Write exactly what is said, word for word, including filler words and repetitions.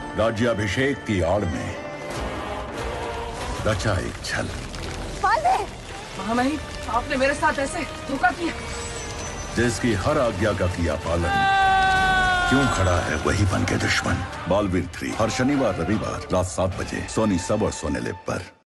राज्याभिषेक की आड़ में रचा एक छल। महामहिम, आपने मेरे साथ ऐसे धोखा किया। जिसकी हर आज्ञा का किया पालन, क्यों खड़ा है वही बन के दुश्मन। बालवीर थ्री हर शनिवार रविवार रात सात बजे सोनी सब और सोने लिप पर।